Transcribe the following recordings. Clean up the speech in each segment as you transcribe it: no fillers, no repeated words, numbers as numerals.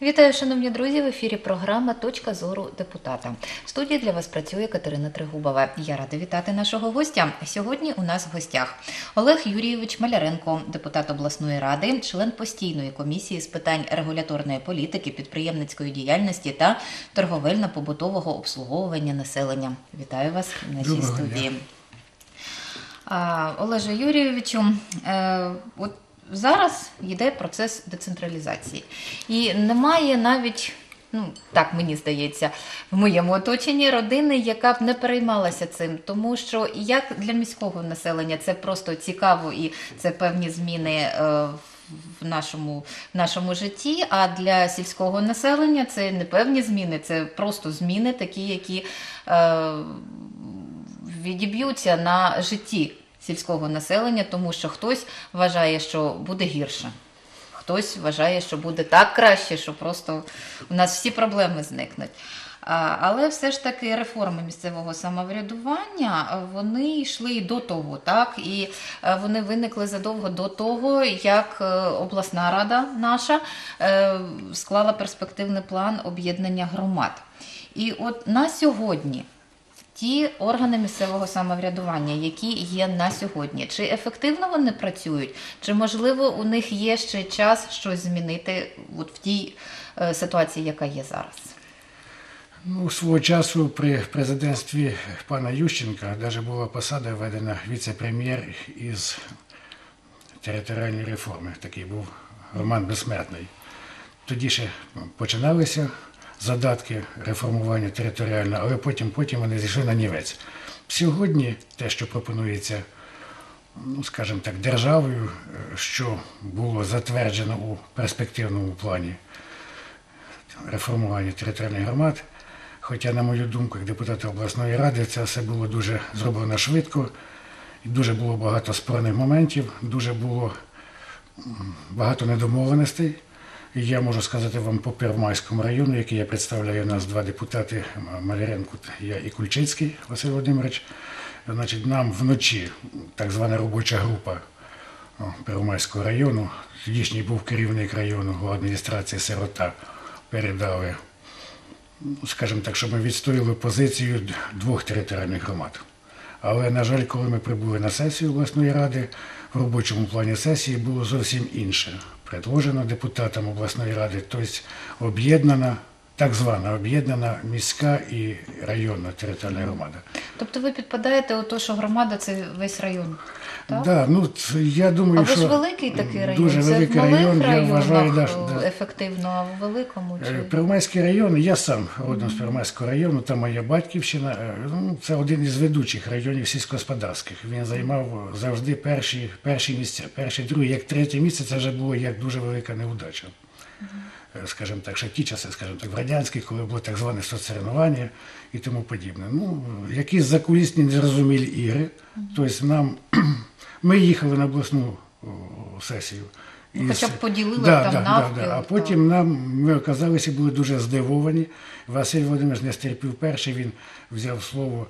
Вітаю, шановні друзі! В ефірі програма «Точка зору депутата». В студії для вас працює Катерина Трегубова. Я рада вітати нашого гостя. Сьогодні у нас в гостях Олег Юрійович Маляренко, депутат обласної ради, член постійної комісії з питань регуляторної політики, підприємницької діяльності та торговельно-побутового обслуговування населення. Вітаю вас в нашій студії. Олеже Юрійовичу, от зараз йде процес децентралізації. І немає навіть, так мені здається, в моєму оточенні родини, яка б не переймалася цим. Тому що як для міського населення це просто цікаво і це певні зміни в нашому житті, а для сільського населення це не певні зміни, це просто зміни такі, які відіб'ються на житті сільського населення, тому що хтось вважає, що буде гірше, хтось вважає, що буде так краще, що просто у нас всі проблеми зникнуть. Але все ж таки реформи місцевого самоврядування, вони йшли і до того, так? І вони виникли задовго до того, як обласна рада наша склала перспективний план об'єднання громад. І от на сьогодні ті органи місцевого самоврядування, які є на сьогодні, чи ефективно вони працюють, чи, можливо, у них є ще час щось змінити от в тій ситуації, яка є зараз? Свого часу при президентстві пана Ющенка навіть була посада введена віце-прем'єр із територіальної реформи. Такий був Роман Безсмертний. Тоді ще починалися задатки реформування територіального, але потім вони зійшли на нівець. Сьогодні те, що пропонується, скажімо так, державою, що було затверджено у перспективному плані реформування територіальних громад, хоча, на мою думку, як депутата обласної ради, це все було дуже зроблено швидко, дуже було багато спорних моментів, дуже було багато недомовленостей. Я можу сказати вам по Первомайському району, який я представляю, у нас два депутати, Маляренко я і Кульчицький Василь Володимирович. Значить, нам вночі так звана робоча група Первомайського району, тодішній був керівник району адміністрації Сирота, передали, скажімо так, щоб ми відстояли позицію двох територіальних громад. Але, на жаль, коли ми прибули на сесію обласної ради, в робочому плані сесії було зовсім інше. Предложено депутатам обласної ради, тобто об'єднана, так звана об'єднана міська і районна територіальна громада. Тобто ви підпадаєте у те, що громада – це весь район? Так, я думаю, що... А ви ж великий такий район? Дуже великий район, я вважаю, ефективно, а в великому? Первомайський район, я сам родом з Первомайського району, там моя батьківщина, це один із ведучих районів сільськогосподарських. Він займав завжди перші місця, перші, другі, як третє місце, це вже було як дуже велика неудача. Скажімо так, ще ті часи, скажімо так, в радянські, коли було так зване соцсоревнування і тому подібне. Якісь закулісні незрозумілі ігри. Тобто ми їхали на обласну сесію. Хоча б поділили там навпіл. А потім ми оказалися, були дуже здивовані. Василь Володимирович не стерпів перший, він взяв слово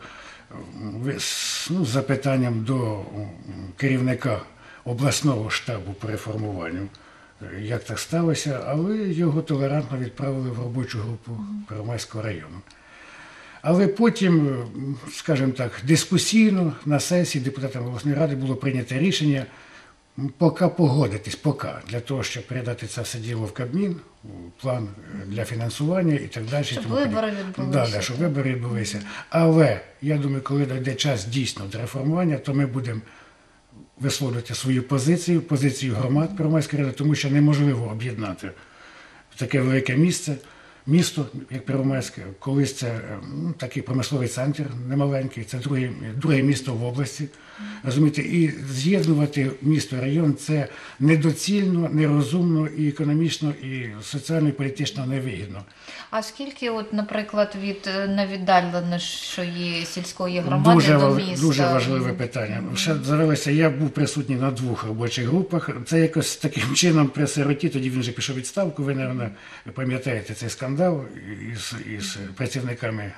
з запитанням до керівника обласного штабу по реформуванню. Як так сталося, але його толерантно відправили в робочу групу Первомайського району. Але потім, скажімо так, дискусійно на сесії депутатами обласної ради було прийнято рішення поки погодитись, для того, щоб передати це все діло в Кабмін, план для фінансування і так далі. Щоб вибори відбулися. Щоб вибори відбулися. Але, я думаю, коли дійде час дійсно до реформування, то ми будемо висловлювати свою позицію громад Первомайської ради, тому що неможливо об'єднати таке велике місто, як Первомайське, колись це такий промисловий центр немаленький, це друге місто в області. Розумієте, і з'єднувати місто і район – це недоцільно, нерозумно і економічно, і соціально, і політично невигідно. А скільки, наприклад, від найвіддаленішої сільської громади до міста? Дуже важливе питання. Ще завелося, я був присутній на двох робочих групах. Це якось таким чином при Сироті, тоді він вже пішов у відставку, ви, мабуть, пам'ятаєте цей скандал із працівниками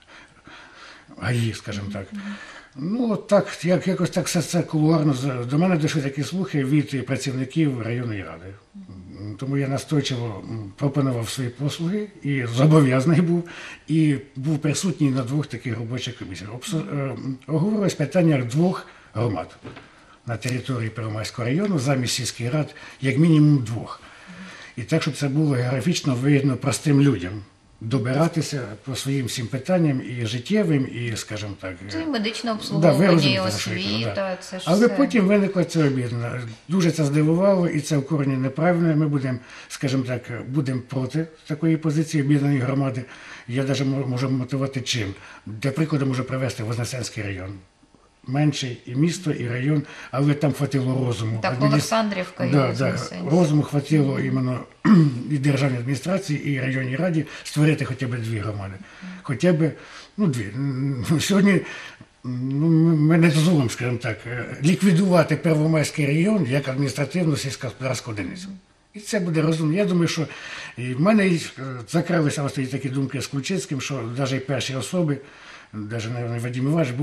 ГАІ, скажімо так. Так, якось так все це кулуарно. До мене дійшли такі слухи від працівників районної ради. Тому я настойчиво пропонував свої послуги і зобов'язаний був, і був присутній на 2 таких робочих комісіях. Оговорилось питання 2 громад на території Первомайського району, замість сільських рад, як мінімум 2. І так, щоб це було географічно вигідно простим людям добиратися по своїм всім питанням і життєвим, і, скажімо так, Це і медичне да, ви обслуговування, і розумієте, за що я кажу, освіта, це ж Але все. потім виникла ця об'єднання. Дуже це здивувало, і це в корені неправильно. Ми будемо, скажімо так, будемо проти такої позиції об'єднаної громади. Я навіть можу мотивувати чим. Для прикладу можу привести Вознесенський район. Менший і місто, і район, але там хватило розуму. Так, Олександрівка і Да, Вознесенський. розуму хватило іменно і державній адміністрації, і районній раді створити хоча б 2 громади. Хоча б, 2. Сьогодні ми не дозволимо, скажімо так, ліквідувати Первомайський район як адміністративну сільськогосподарську одиницю. І це буде розумно. Я думаю, що і в мене закралися ось такі думки з Ключицьким, що навіть перші особи, навіть Вадим Іванович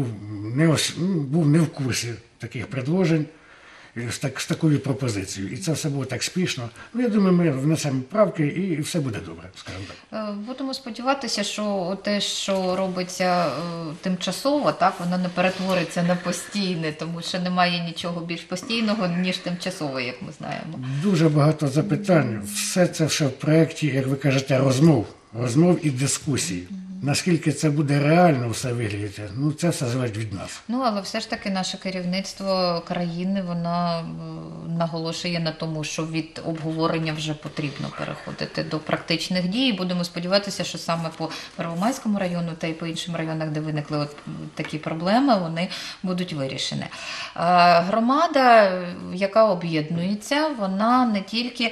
був не в курсі таких предложень з такою пропозицією. І це все було так спішно. Я думаю, ми внесемо правки і все буде добре, скажімо так. Будемо сподіватися, що те, що робиться тимчасово, так, воно не перетвориться на постійне, тому що немає нічого більш постійного, ніж тимчасове, як ми знаємо. Дуже багато запитань. Все це в проєкті, як ви кажете, розмов і дискусій. Наскільки це буде реально все виглядати, це все залежить від нас. Але все ж таки наше керівництво країни, воно наголошує на тому, що від обговорення вже потрібно переходити до практичних дій. Будемо сподіватися, що саме по Первомайському району та й по іншим районах, де виникли такі проблеми, вони будуть вирішені. Громада, яка об'єднується, вона не тільки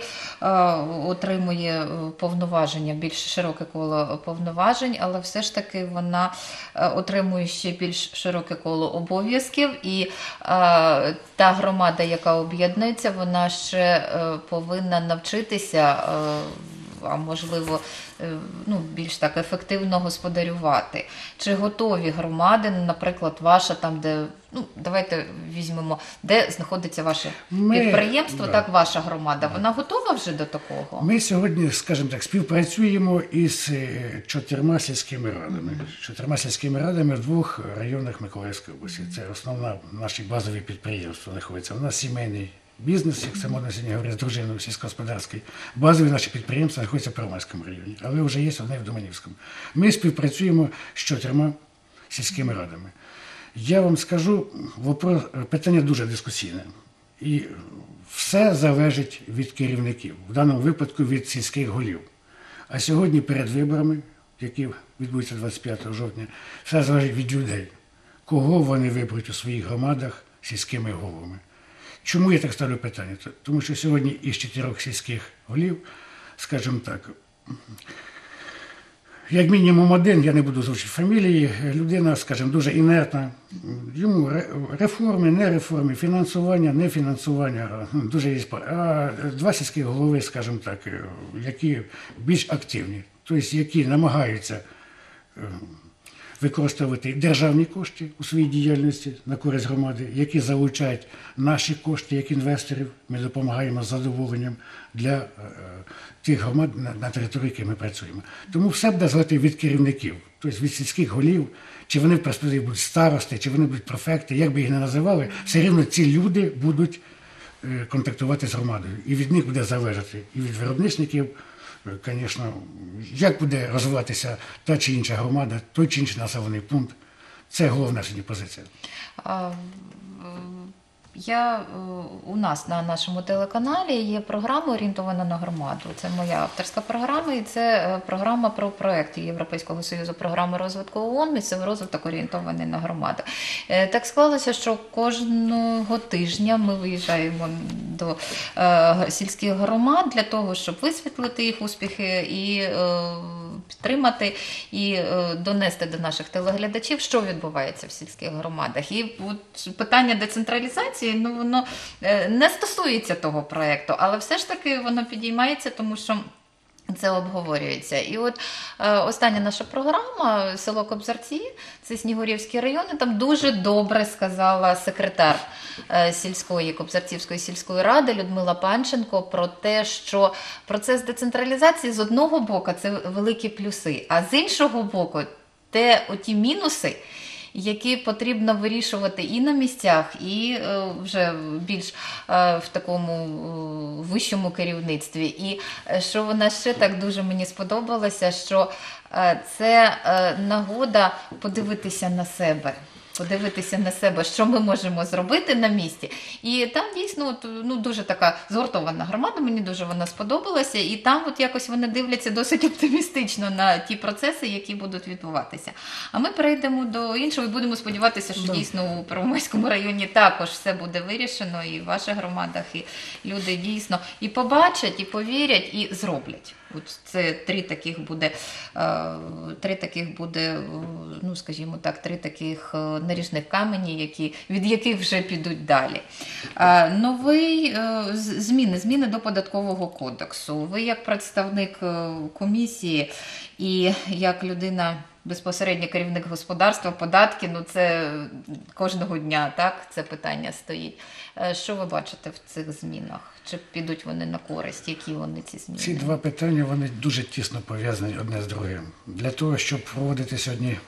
отримує повноваження, більш широке коло повноважень, але все ж таки вона отримує ще більш широке коло обов'язків, і та громада, яка об'єднується, вона ще повинна навчитися, а можливо, більш так ефективно господарювати. Чи готові громади, наприклад, ваша там, де, давайте візьмемо, де знаходиться ваше підприємство, так, ваша громада, вона готова вже до такого? Ми сьогодні, скажімо так, співпрацюємо із 4 сільськими радами. 4 сільськими радами в 2 районах Миколаївської області. Це основна наші базові підприємства знаходяться. У нас сімейний бізнес, як це можна сьогодні говорити, з дружиною сільськогосподарською. Базові наші підприємства знаходяться в Первомайському районі, але вже є одне в Доманівському. Ми співпрацюємо з 4 сільськими радами. Я вам скажу, питання дуже дискусійне. І все залежить від керівників, в даному випадку від сільських голів. А сьогодні перед виборами, які відбудуться 25 жовтня, все залежить від людей, кого вони виберуть у своїх громадах сільськими головами. Чому я так ставлю питання? Тому що сьогодні із 4 сільських голів, скажімо так, як мінімум один, я не буду озвучити фамілії, людина, скажімо, дуже інертна. Йому реформи, не реформи, фінансування, не фінансування, дуже є. А 2 сільські голови, скажімо так, які більш активні, тобто які намагаються використовувати державні кошти у своїй діяльності на користь громади, які залучають наші кошти як інвесторів. Ми допомагаємо з задоволенням для тих громад, на території, які ми працюємо. Тому все буде залежати від керівників, тобто від сільських голів, чи вони в перспективі будуть старости, чи вони будуть префекти, як би їх не називали, все рівно ці люди будуть контактувати з громадою. І від них буде залежати, і від виробничників, звісно, як буде розвиватися та чи інша громада, той чи інший населений пункт. Це головна сьогодні позиція. У нас на нашому телеканалі є програма «Орієнтована на громаду». Це моя авторська програма, і це програма про проєкт Європейського Союзу програми розвитку ООН «Місцевий розвиток орієнтований на громаду». Так склалося, що кожного тижня ми виїжджаємо до сільських громад для того, щоб висвітлити їх успіхи і підтримати, і донести до наших телеглядачів, що відбувається в сільських громадах. І от питання децентралізації, воно не стосується того проєкту, але все ж таки воно підіймається, тому що це обговорюється. І от остання наша програма «Село Кобзарці», це Снігурівський район, і там дуже добре сказала секретар Кобзарцівської сільської ради Людмила Панченко про те, що процес децентралізації з одного боку – це великі плюси, а з іншого боку – оті мінуси, які потрібно вирішувати і на місцях, і вже більш в такому вищому керівництві. І що вона ще так дуже мені сподобалося, що це нагода подивитися на себе. Подивитися на себе, що ми можемо зробити на місці. І там дійсно дуже така згуртована громада, мені дуже вона сподобалася. І там якось вони дивляться досить оптимістично на ті процеси, які будуть відбуватися. А ми перейдемо до іншого і будемо сподіватися, що дійсно у Первомайському районі також все буде вирішено, і в ваших громадах, і люди дійсно і побачать, і повірять, і зроблять. От це три таких буде, ну скажімо так, три таких наріжних камені, від яких вже підуть далі. Зміни до Податкового кодексу. Ви як представник комісії і як людина, безпосередньо керівник господарства, податки, це кожного дня, так, це питання стоїть. Що ви бачите в цих змінах? Чи підуть вони на користь? Які вони, ці зміни? Ці два питання, вони дуже тісно пов'язані одне з другим. Для того, щоб проводити сьогодні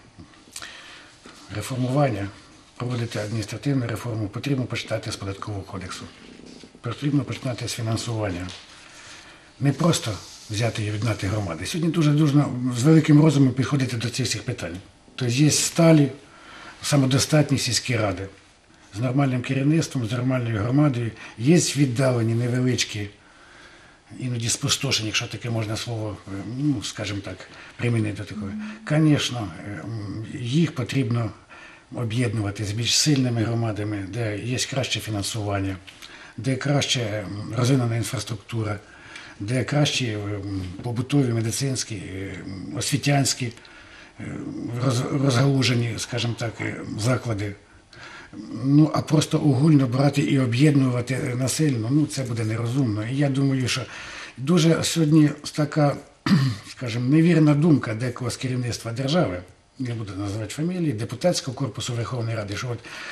реформування, проводити адміністративну реформу, потрібно починати з Податкового кодексу. Потрібно починати з фінансування. Не просто взяти і віддати громади. Сьогодні дуже з великим розумом підходити до цих всіх питань. Тобто є сталі, самодостатні сільські ради з нормальним керівництвом, з нормальною громадою. Є віддалені, невеличкі, іноді спустошені, якщо таке можна слово, скажімо так, примінити до такого. Звісно, їх потрібно об'єднувати з більш сильними громадами, де є краще фінансування, де краще розвинена інфраструктура, де кращі побутові, медицинські, освітянські, розгалужені, скажімо так, заклади. А просто огульно брати і об'єднувати насильно, це буде нерозумно. І я думаю, що дуже сьогодні така, скажімо, невірна думка декого з керівництва держави, не буду називати фамілії, депутатського корпусу Верховної Ради, що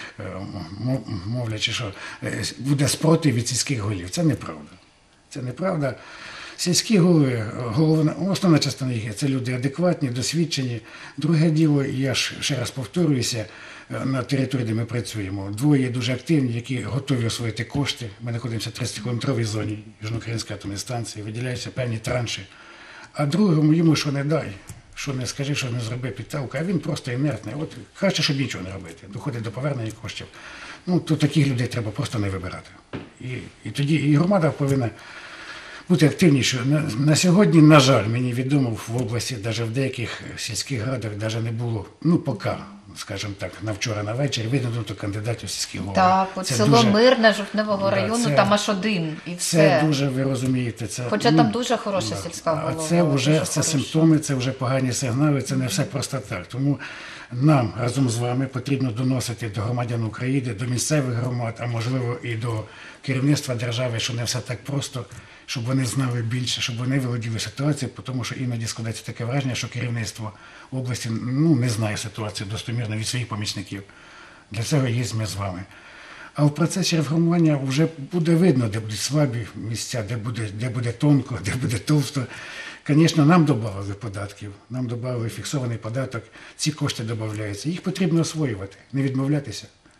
мовлячи, що буде спротив від сільських голів. Це неправда. Це неправда. Сільські голови, основна частина їх – це люди адекватні, досвідчені. Друге діло, я ж ще раз повторююся, на території, де ми працюємо, двоє дуже активні, які готові освоїти кошти. Ми знаходимося в 30-кілометровій зоні Южноукраїнської атомної станції, виділяються певні транші. А другому йому що не дай, що не скажи, що не зроби підталку, а він просто інертний. От краще, щоб нічого не робити, доходить до повернення коштів. То таких людей треба просто не вибирати. І тоді і громада повинна бути активнішою. На сьогодні, на жаль, мені відомо, в області, навіть в деяких сільських радах, навіть не було, поки, скажімо так, на вчора, на вечір, видано кандидатів в сільські голови. Так, от село Мирне Жовтневого району, там аж один, і все. Це дуже, ви розумієте, це... Хоча там дуже хороша сільська голова. А це вже симптоми, це вже погані сигнали, це не все просто так. Тому нам разом з вами потрібно доносити до громадян України, до місцевих громад, а можливо і до керівництва держави, що не все так просто, щоб вони знали більше, щоб вони володіли ситуацією, тому що іноді складається таке враження, що керівництво області не знає ситуацію достомірно від своїх помічників. Для цього є ми з вами. А в процесі реформування вже буде видно, де будуть слабі місця, де буде тонко, де буде товсто. Звісно, нам додали податків, нам додали фіксований податок, ці кошти додаються. Їх потрібно освоювати, не відмовлятися.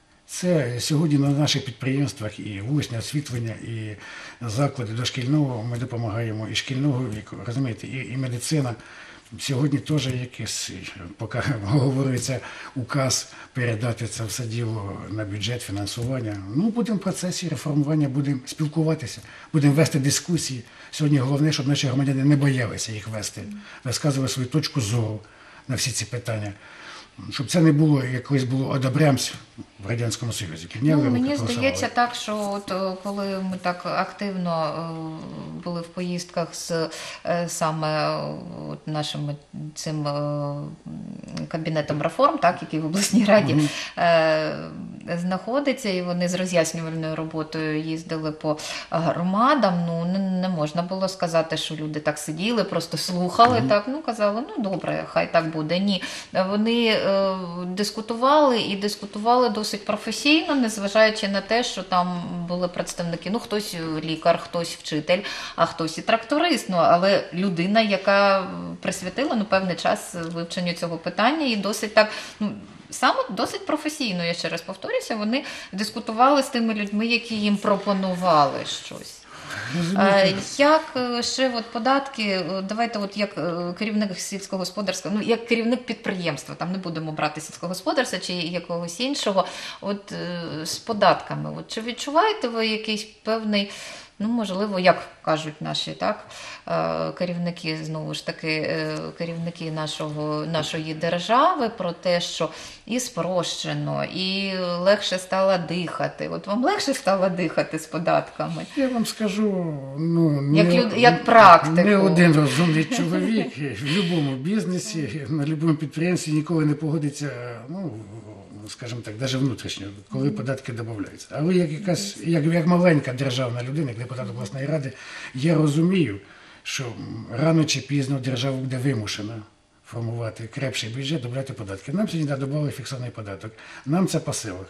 Це сьогодні на наших підприємствах і вуличне освітлення, і заклади дошкільного ми допомагаємо, і шкільного віку, розумієте, і медицина. Сьогодні теж якийсь, поки говориться, указ передати це все діло на бюджет, фінансування. Будемо в процесі реформування, будемо спілкуватися, будемо вести дискусії. Сьогодні головне, щоб наші громадяни не боялися їх вести, розказували свою точку зору на всі ці питання. Щоб це не було, як колись було одобрямсь в Радянському Союзі. Мені здається так, що от коли ми так активно були в поїздках з саме нашим цим кабінетом реформ, так, який в обласній раді, знаходиться, і вони з роз'яснювальною роботою їздили по громадам. Ну, не можна було сказати, що люди так сиділи, просто слухали, так, ну, казали, ну, добре, хай так буде. Ні, вони дискутували і дискутували досить професійно, незважаючи на те, що там були представники, ну, хтось лікар, хтось вчитель, а хтось і тракторист, ну, але людина, яка присвятила, ну, певний час вивченню цього питання і досить так, ну, саме досить професійно, я ще раз повторюся, вони дискутували з тими людьми, які їм пропонували щось. Як ще от податки, давайте от як керівник сільськогосподарського, ну як керівник підприємства, там не будемо брати сільськогосподарства чи якогось іншого, от з податками, от чи відчуваєте ви якийсь певний, ну можливо, як кажуть наші так, керівники, знову ж таки, керівники нашої держави про те, що і спрощено, і легше стало дихати. От вам легше стало дихати з податками? Я вам скажу, ну, як практику. Не один розумний чоловік в будь-якому бізнесі, на будь-якому підприємстві ніколи не погодиться, ну, скажімо так, навіть внутрішньо, коли податки додаються. Але як маленька державна людина, як депутат обласної ради, я розумію, що рано чи пізно держава буде вимушена формувати крепший бюджет, додати податки. Нам сьогодні додали фіксований податок. Нам це по силах.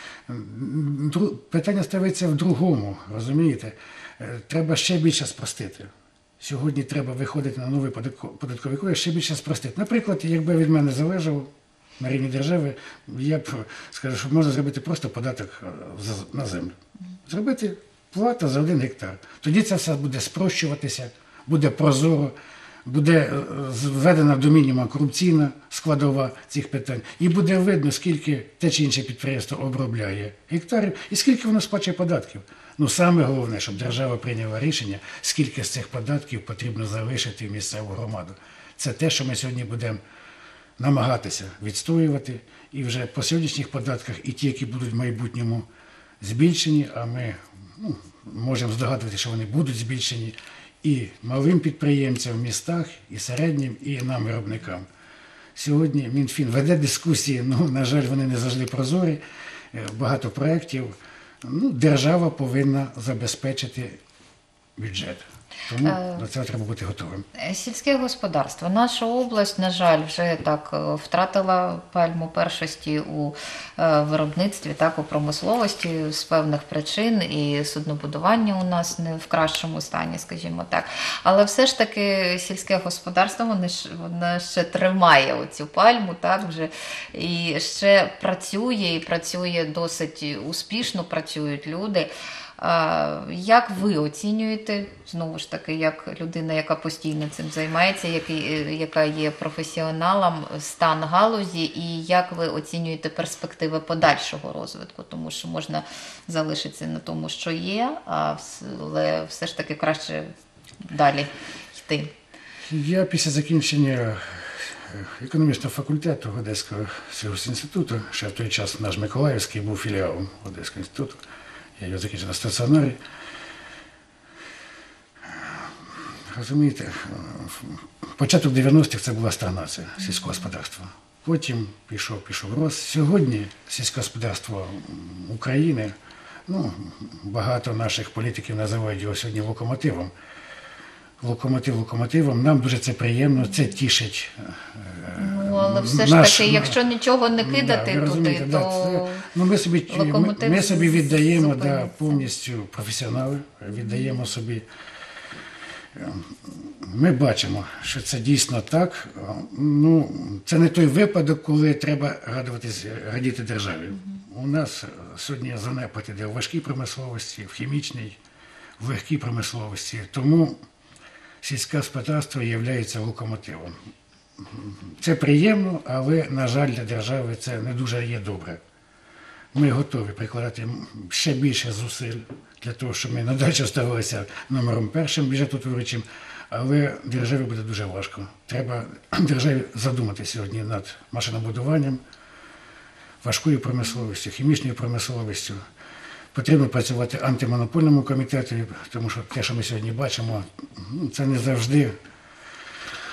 Питання ставиться в другому, розумієте? Треба ще більше спростити. Сьогодні треба виходити на новий податковий кодекс, ще більше спростити. Наприклад, якби від мене залежало на рівні держави, я б скажу, що можна зробити просто податок на землю. Зробити плата за 1 гектар. Тоді це все буде спрощуватися, буде прозоро, буде введена до мінімуму корупційна складова цих питань. І буде видно, скільки те чи інше підприємство обробляє гектарів і скільки воно сплачує податків. Ну, саме головне, щоб держава прийняла рішення, скільки з цих податків потрібно залишити в місцеву громаду. Це те, що ми сьогодні будемо намагатися відстоювати. І вже по сьогоднішніх податках, і ті, які будуть в майбутньому збільшені, а ми можемо здогадувати, що вони будуть збільшені, і малим підприємцям в містах, і середнім, і нам, виробникам. Сьогодні Мінфін веде дискусії, ну, на жаль, вони не завжди прозорі, багато проєктів. Ну, держава повинна забезпечити бюджет. Тому до цього треба бути готовим. Сільське господарство. Наша область, на жаль, вже так втратила пальму першості у виробництві, так, у промисловості з певних причин, і суднобудування у нас не в кращому стані, скажімо так. Але все ж таки сільське господарство, воно ще тримає оцю пальму, так, вже, і ще працює, і працює досить успішно, працюють люди. Як ви оцінюєте, знову ж таки, як людина, яка постійно цим займається, яка є професіоналом, стан галузі, і як ви оцінюєте перспективи подальшого розвитку? Тому що можна залишитися на тому, що є, але все ж таки краще далі йти. Я після закінчення економічного факультету Одеського сільгоспінституту, ще в той час наш Миколаївський був філіалом Одеського інституту, я його закінчив на стаціонарі. Розумієте, початок 90-х це була стагнація сільського господарства. Потім пішов рост. Сьогодні сільське господарство України, ну, багато наших політиків називають його сьогодні локомотивом. Локомотивом. Нам дуже це приємно, це тішить. Ну, але все ж таки, якщо нічого не кидати туди, то ми собі віддаємо повністю професіонали, віддаємо собі. Ми бачимо, що це дійсно так. Ну, це не той випадок, коли треба радіти державі. У нас сьогодні занепад іде в важкій промисловості, в хімічній, в легкій промисловості. Тому сільське господарство є локомотивом. Це приємно, але, на жаль, для держави це не дуже є добре. Ми готові прикладати ще більше зусиль для того, щоб ми надалі ставалися номером першим бюджетоутворюючим, але державі буде дуже важко. Треба державі задумати сьогодні над машинобудуванням, важкою промисловістю, хімічною промисловістю. Потрібно працювати антимонопольному комітету, тому що те, що ми сьогодні бачимо, це не завжди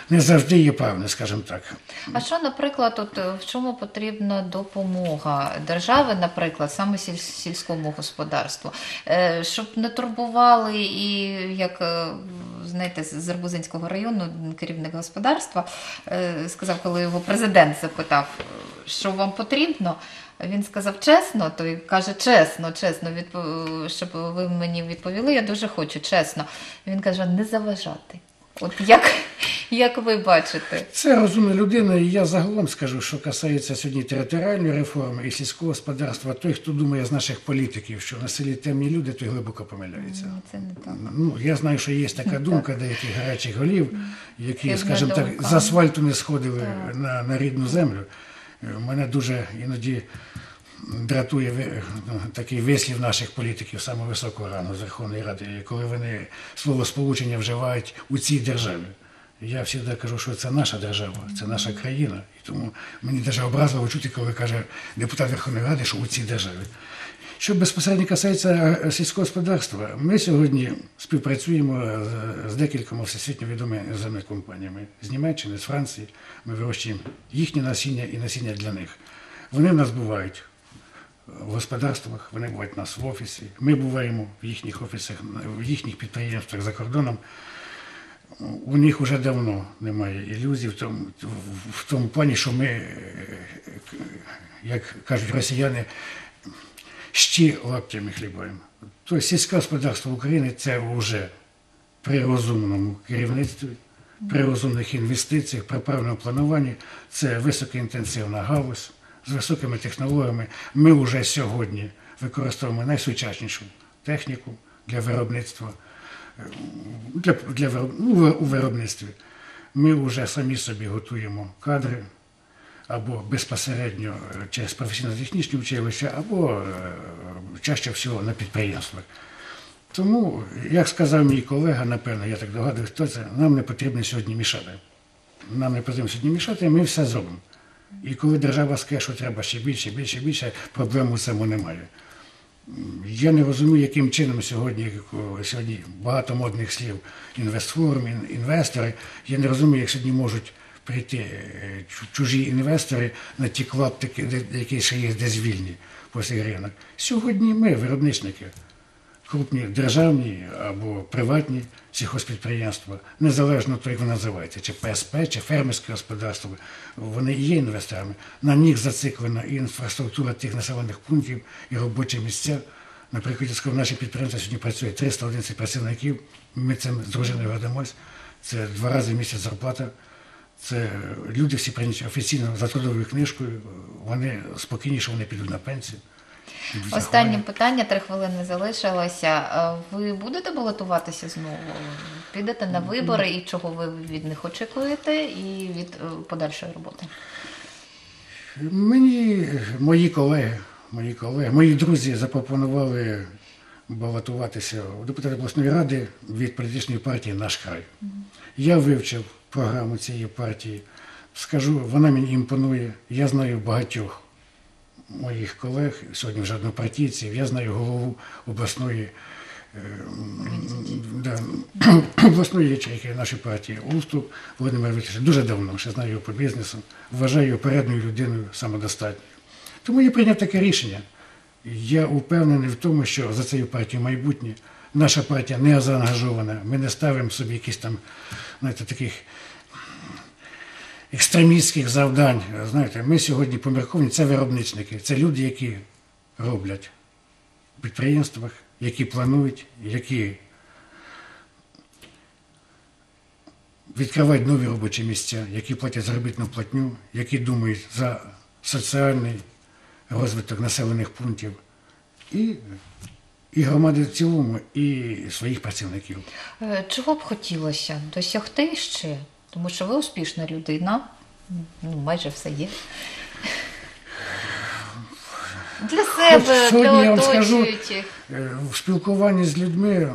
не завжди є правильне, скажімо так. А що, наприклад, от в чому потрібна допомога держави, наприклад, саме сільському господарству, щоб не турбували і, як знаєте, з Арбузинського району керівник господарства сказав, коли його президент запитав, що вам потрібно, він сказав чесно, той каже чесно, щоб ви мені відповіли, я дуже хочу, чесно. Він каже, не заважати. От як ви бачите? Це розумна людина, і я загалом скажу, що касається сьогодні територіальної реформи і сільського господарства. Той, хто думає з наших політиків, що на селі темні люди, той глибоко помиляється. Це не так. Я знаю, що є така думка деяких гарячих голів, які, Хибна скажімо так, думка. з асфальту не сходили на рідну землю. Мене дуже іноді дратує такий вислів наших політиків саме високого рангу з Верховної Ради, коли вони словосполучення вживають у цій державі. Я завжди кажу, що це наша держава, це наша країна. І тому мені навіть образливо чути, коли каже депутат Верховної Ради, що у цій державі. Що безпосередньо касається сільського господарства, ми сьогодні співпрацюємо з декількома всесвітньо відомими іноземними компаніями з Німеччини, з Франції. Ми вирощуємо їхнє насіння і насіння для них. Вони в нас бувають в господарствах, вони бувають у нас в офісі. Ми буваємо в їхніх офісах, в їхніх підприємствах за кордоном. У них вже давно немає ілюзій в тому плані, що ми, як кажуть росіяни, щі лаптями хлібаємо. Тобто сільське господарство України – це вже при розумному керівництві, при розумних інвестиціях, при правильному плануванні, це високоінтенсивна галузь з високими технологіями. Ми вже сьогодні використовуємо найсучаснішу техніку для виробництва, у виробництві. Ми вже самі собі готуємо кадри, або безпосередньо через професійно-технічні училища, або чаще всього на підприємствах. Тому, як сказав мій колега, напевно, я так догадую, хто це, нам не потрібно сьогодні мішати. Нам не потрібно сьогодні мішати, ми все зробимо. І коли держава скаже, що треба ще більше, проблем у цьому немає. Я не розумію, яким чином сьогодні багато модних слів інвестфорум, інвестори, я не розумію, як сьогодні можуть прийти чужі інвестори на ті клаптики, які ще є десь вільні по всіх ринок. Сьогодні ми, виробничники, крупні державні або приватні сільхозпідприємства, незалежно від того, як вони називаються, чи ПСП, чи фермерське господарство, вони і є інвесторами. На них зациклена і інфраструктура тих населених пунктів, і робочі місця. Наприклад, в наші підприємства сьогодні працює 311 працівників, ми цим з дружиною гордимось, це 2 рази в місяць зарплата. Це люди всі прийняті офіційно за трудовою книжкою, вони спокійніше, вони підуть на пенсію. Останнє питання, 3 хвилини залишилося. Ви будете балотуватися знову? Підете на вибори і чого ви від них очікуєте і від подальшої роботи? Мені мої друзі запропонували балотуватися у депутати обласної ради від політичної партії «Наш край». Я вивчив програму цієї партії. Скажу, вона мені імпонує. Я знаю багатьох моїх колег, сьогодні вже однопартійців, я знаю голову обласної ячейки нашої партії Уступ Володимир Вітович. Дуже давно, ще знаю його по бізнесу, вважаю його порядною людиною, самодостатньою. Тому я прийняв таке рішення. Я впевнений в тому, що за цією партією майбутнє. Наша партія не заангажована, ми не ставимо собі якісь там, знаєте, таких екстремістських завдань. Знаєте, ми сьогодні помірковані, це виробничники, це люди, які роблять в підприємствах, які планують, які відкривають нові робочі місця, які платять заробітну платню, які думають за соціальний розвиток населених пунктів і громади в цілому, і своїх працівників. Чого б хотілося досягти ще? Тому що ви успішна людина, майже все є. Для себе, для оточуючих. В спілкуванні з людьми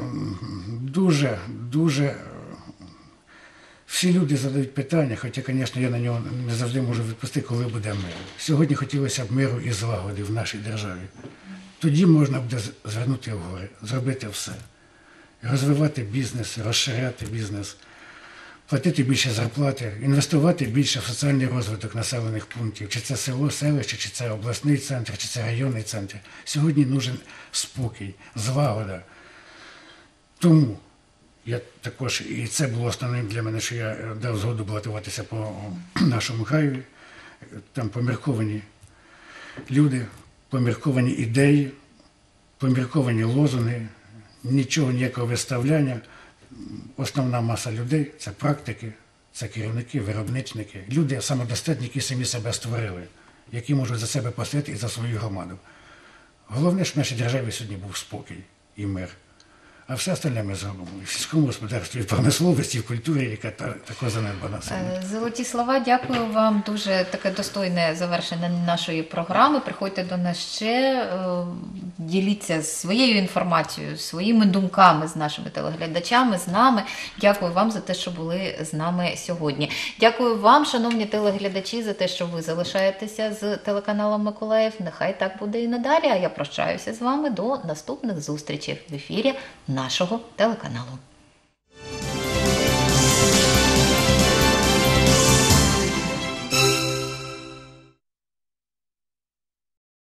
дуже всі люди задають питання, хоча, звісно, я на нього не завжди можу відповісти, коли буде мир. Сьогодні хотілося б миру і злагоди в нашій державі. Тоді можна буде звернути вгори, зробити все. Розвивати бізнес, розширяти бізнес, платити більше зарплати, інвестувати більше в соціальний розвиток населених пунктів, чи це село, селище, чи це обласний центр, чи це районний центр. Сьогодні нужен спокій, злагода. Тому я також, і це було основним для мене, що я дав згоду балотуватися по нашому краю. Там помірковані люди, помірковані ідеї, помірковані лозунги, нічого, ніякого виставляння. Основна маса людей – це практики, це керівники, виробничники, люди самодостатні, які самі себе створили, які можуть за себе постояти і за свою громаду. Головне, щоб в нашій державі сьогодні був спокій і мир. А все остальне ми зробимо. І в сільському господарстві, і в промисловості, і в культурі, яка також занедбана сьогодні. Золоті слова, дякую вам. Дуже таке достойне завершення нашої програми. Приходьте до нас ще, діліться своєю інформацією, своїми думками з нашими телеглядачами, з нами. Дякую вам за те, що були з нами сьогодні. Дякую вам, шановні телеглядачі, за те, що ви залишаєтеся з телеканалом Миколаїв. Нехай так буде і надалі. А я прощаюся з вами до наступних зустрічей в ефірі нашого телеканалу.